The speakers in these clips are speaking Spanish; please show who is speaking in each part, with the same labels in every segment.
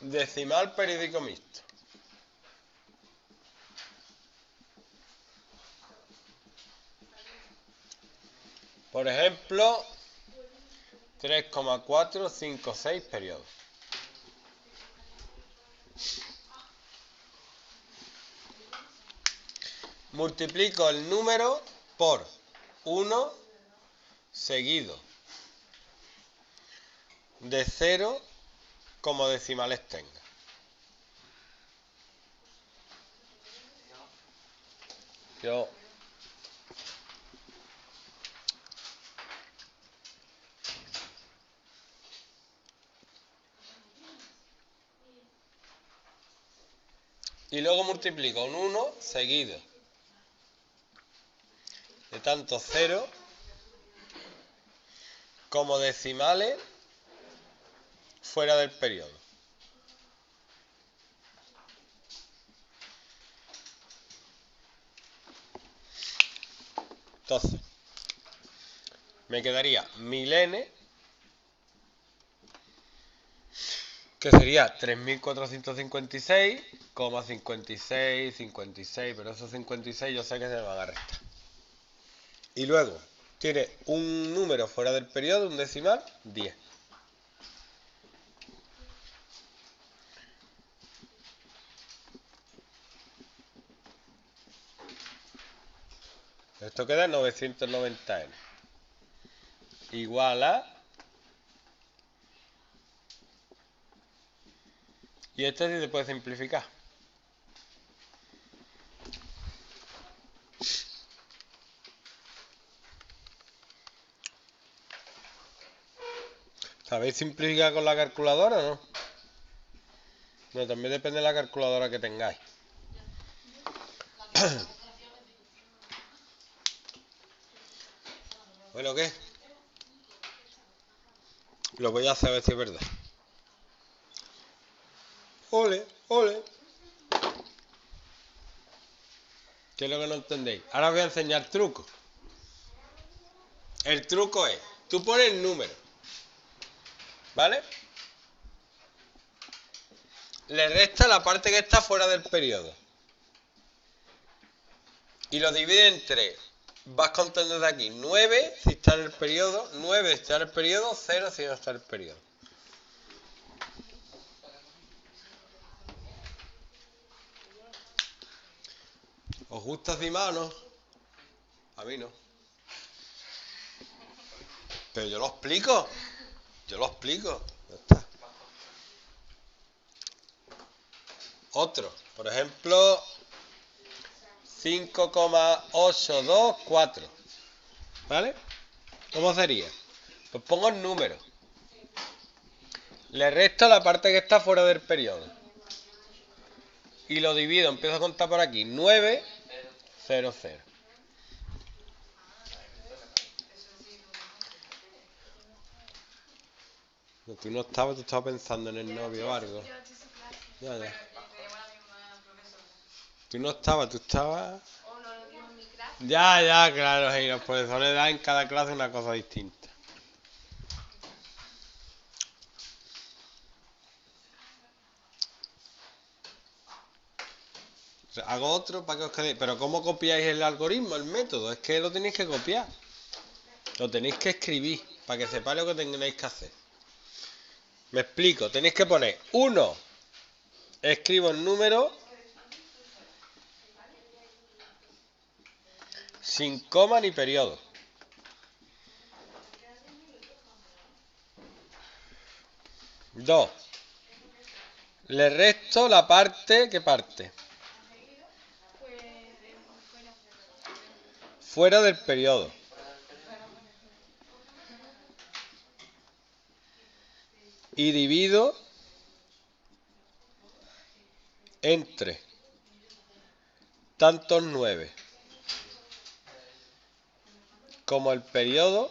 Speaker 1: Decimal periódico mixto. Por ejemplo, 3,456 periodos. Multiplico el número por 1 seguido de 0 como decimales tenga. Y luego multiplico un 1 seguido de tanto 0 como decimales fuera del periodo. Entonces, me quedaría 1000n, que sería 3456,56, pero esos 56 yo sé que se me van a restar. Y luego tiene un número fuera del periodo, un decimal, 10. Esto queda 990n. Igual a... Y esto sí se puede simplificar. ¿Sabéis simplificar con la calculadora o no? No, también depende de la calculadora que tengáis. Bueno, ¿qué? Lo voy a hacer a ver si es verdad. ¡Ole, ole! ¿Qué es lo que no entendéis? Ahora os voy a enseñar truco. El truco es, tú pones el número, ¿vale? Le resta la parte que está fuera del periodo. Y lo divide en 3. Vas contando de aquí 9 si está en el periodo, 9 si está en el periodo, 0 si no está en el periodo. ¿Os gusta así más o no? A mí no. Pero yo lo explico. Yo lo explico. Ya está. Otro. Por ejemplo, 5,824. ¿Vale? ¿Cómo sería? Pues pongo el número. Le resto la parte que está fuera del periodo. Y lo divido, empiezo a contar por aquí. 9, 0, 0. No, tú no estabas, tú estabas pensando en el novio o algo. Ya, ya. Tú no estabas, tú estabas... Ya, ya, claro, y los profesores dan en cada clase una cosa distinta. Hago otro para que os quedéis. Pero ¿cómo copiáis el algoritmo, el método? Es que lo tenéis que copiar. Lo tenéis que escribir para que sepáis lo que tenéis que hacer. Me explico. Tenéis que poner 1. Escribo el número sin coma ni periodo. 2. Le resto la parte... ¿Qué parte? Fuera del periodo. Y divido entre tantos 9 como el periodo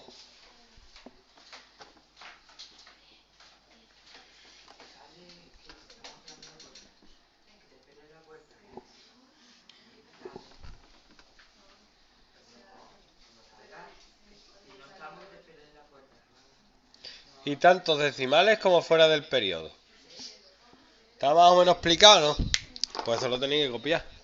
Speaker 1: y tantos decimales como fuera del periodo. ¿Está más o menos explicado, no? Pues eso lo tenéis que copiar.